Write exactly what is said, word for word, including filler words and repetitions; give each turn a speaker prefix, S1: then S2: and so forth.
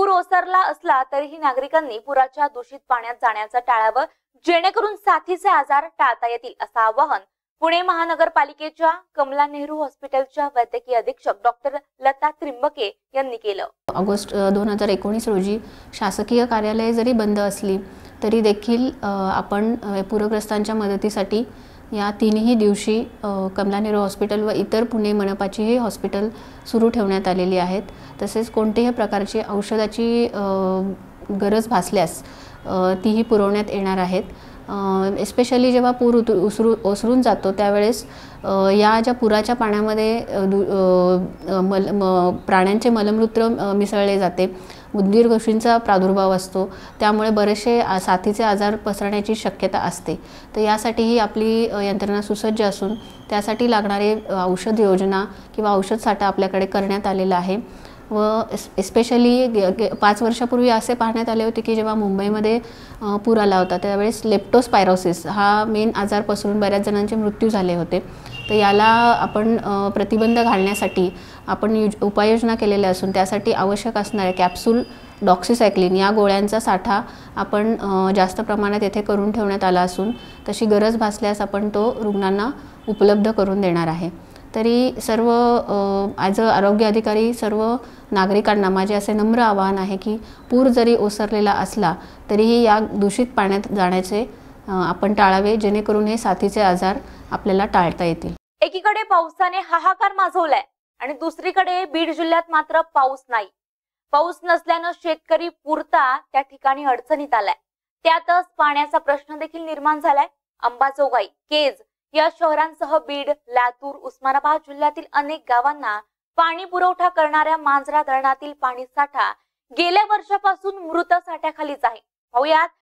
S1: पूर ओसरला असला तरीही नागरिकांनी पुराच्या दूषित पाण्यात जाण्याचं टाळावं, जेणेकरून साथीचे आजार टाळता येतील असं आवाहन पुणे महानगरपालिकेच्या कमला नेहरू हॉस्पिटलच्या वैद्यकीय अधीक्षक डॉक्टर लता त्रिंबके यांनी केलं।
S2: ऑगस्ट दोन हजार एकोणीस रोजी शासकीय कार्यालये जरी बंद असली तरी देखील आपण पूरग्रस्तांच्या मदतीसाठी या तीनही दिवशी कमला नेहरू हॉस्पिटल व इतर पुणे मनपाचीही हॉस्पिटल सुरू ठेवण्यात आलेली आहेत। तसेच कोणत्याही प्रकारची औषधाची गरज भासल्यास तीही पुरवण्यात येणार आहेत। एस्पेशली जेव्हा पूर उसरू ओसरून जातो त्यावेळेस या ज्या पुराच्या पाण्यामध्ये मल प्राण्यांचे मलमूत्र मिसळले जाते, उदगीर गोष्टींचा प्रादुर्भाव असतो, त्यामुळे बरेचसे साथीचे आजार पसरण्याची शक्यता असते। तर यासाठीही आपली यंत्रणा सुसज्ज असून त्यासाठी लागणारे औषध योजना किंवा औषध साठा आपल्याकडे करण्यात आलेला आहे। व एस्पेशली पाच वर्षापूर्वी असे पाहण्यात आले होते की जेव्हा मुंबईमध्ये पूर आला होता त्यावेळेस लेप्टोस्पायरोसिस हा मेन आजार पसरून बऱ्याच जणांचे मृत्यू झाले होते। तर याला आपण प्रतिबंध घालण्यासाठी आपण उपाययोजना केलेल्या असून त्यासाठी आवश्यक असणारे कॅप्सूल डॉक्सीसायक्लिन या गोळ्यांचा साठा आपण जास्त प्रमाणात येथे करून ठेवण्यात आला असून तशी गरज भासल्यास आपण तो रुग्णांना उपलब्ध करून देणार आहे। तरी सर्व ॲज अ आरोग्य अधिकारी सर्व नागरिकांना माझे असे नम्र आवाहन आहे की पूर जरी ओसरलेला असला तरीही या दूषित पाण्यात जाण्याचे आपण टाळावे, जेणेकरून हे साथीचे आजार आपल्याला टाळता येतील।
S1: एकीकडे पावसाने हाहाकार माजवलाय आणि दुसरीकडे बीड जिल्ह्यात मात्र पाऊस नाही। पाऊस नसल्याने शेतकरी पुरता त्या ठिकाणी अडचणीत आलाय। त्यातच पाण्याचा प्रश्न देखील निर्माण झालाय। अंबाजोगाई, केज या शहरांसह बीड, लातूर, उस्मानाबाद जिल्ह्यातील अनेक गावांना पाणी पुरवठा करणाऱ्या मांजरा धरणातील पाणी साठा गेल्या वर्षापासून मृत साठ्याखालीच आहे। पाहुयात